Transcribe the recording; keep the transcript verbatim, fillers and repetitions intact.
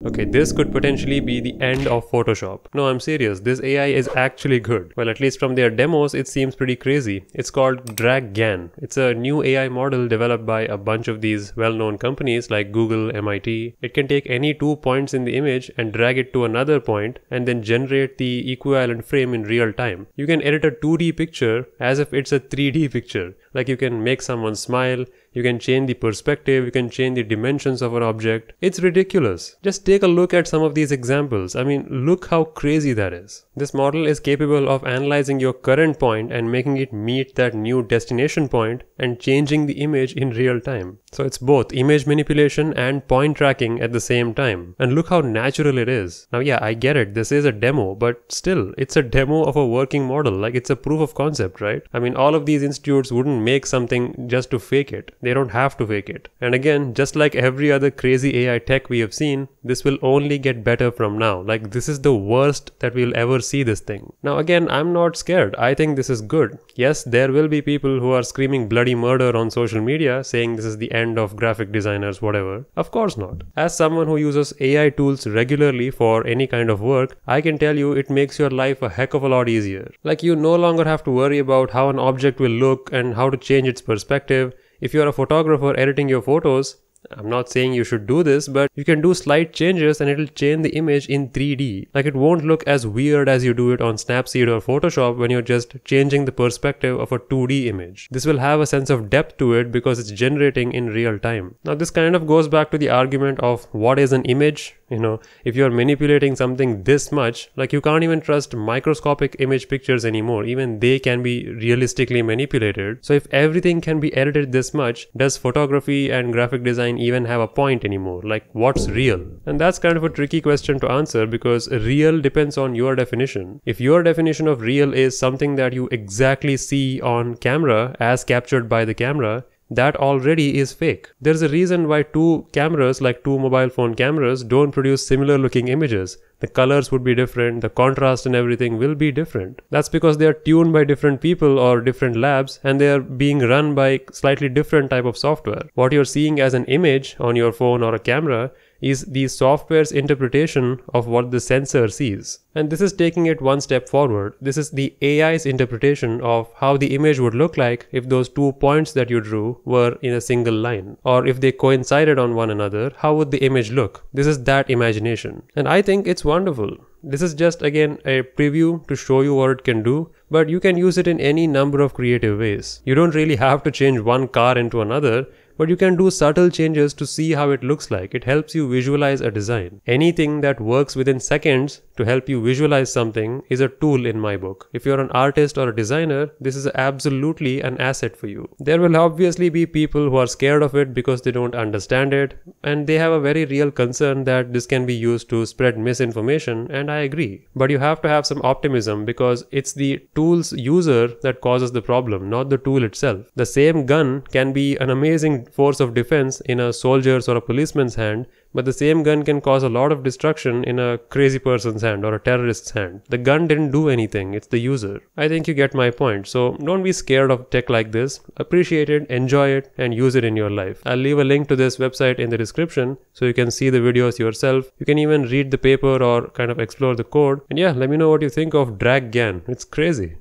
Okay, this could potentially be the end of Photoshop. No, I'm serious. This A I is actually good. Well, at least from their demos, it seems pretty crazy. It's called DragGAN. It's a new A I model developed by a bunch of these well-known companies like Google, M I T. It can take any two points in the image and drag it to another point and then generate the equivalent frame in real time. You can edit a two D picture as if it's a three D picture. Like you can make someone smile, you can change the perspective, you can change the dimensions of an object. It's ridiculous. Just take a look at some of these examples. I mean, look how crazy that is. This model is capable of analyzing your current point and making it meet that new destination point and changing the image in real time. So it's both image manipulation and point tracking at the same time. And look how natural it is. Now yeah, I get it. This is a demo, but still, it's a demo of a working model. Like it's a proof of concept, right? I mean, all of these institutes wouldn't make something just to fake it. They don't have to fake it. And again, just like every other crazy A I tech we have seen, this will only get better from now. Like this is the worst that we'll ever see this thing. Now again, I'm not scared. I think this is good. Yes, there will be people who are screaming bloody murder on social media saying this is the end of graphic designers, whatever. Of course not. As someone who uses A I tools regularly for any kind of work, I can tell you it makes your life a heck of a lot easier. Like you no longer have to worry about how an object will look and how to change its perspective. If you're a photographer editing your photos, I'm not saying you should do this, but you can do slight changes and it'll change the image in three D. Like it won't look as weird as you do it on Snapseed or Photoshop when you're just changing the perspective of a two D image. This will have a sense of depth to it because it's generating in real time. Now this kind of goes back to the argument of what is an image? You know, if you're manipulating something this much, like you can't even trust microscopic image pictures anymore. Even they can be realistically manipulated. So if everything can be edited this much, does photography and graphic design even have a point anymore? Like what's real? And that's kind of a tricky question to answer because real depends on your definition. If your definition of real is something that you exactly see on camera as captured by the camera, that already is fake. There's a reason why two cameras, like two mobile phone cameras, don't produce similar looking images. The colors would be different, the contrast and everything will be different. That's because they are tuned by different people or different labs and they are being run by slightly different type of software. What you're seeing as an image on your phone or a camera is the software's interpretation of what the sensor sees. And this is taking it one step forward. This is the A I's interpretation of how the image would look like if those two points that you drew were in a single line. Or if they coincided on one another, how would the image look? This is that imagination. And I think it's wonderful. This is just again a preview to show you what it can do, but you can use it in any number of creative ways. You don't really have to change one car into another, but you can do subtle changes to see how it looks like. It helps you visualize a design. Anything that works within seconds to help you visualize something is a tool in my book. If you're an artist or a designer, this is absolutely an asset for you. There will obviously be people who are scared of it because they don't understand it, and they have a very real concern that this can be used to spread misinformation, and I agree. But you have to have some optimism because it's the tool's user that causes the problem, not the tool itself. The same gun can be an amazing force of defense in a soldier's or a policeman's hand, but the same gun can cause a lot of destruction in a crazy person's hand or a terrorist's hand. The gun didn't do anything, it's the user. I think you get my point. So don't be scared of tech like this. Appreciate it, enjoy it, and use it in your life. I'll leave a link to this website in the description so you can see the videos yourself. You can even read the paper or kind of explore the code. And yeah, let me know what you think of DragGAN. It's crazy.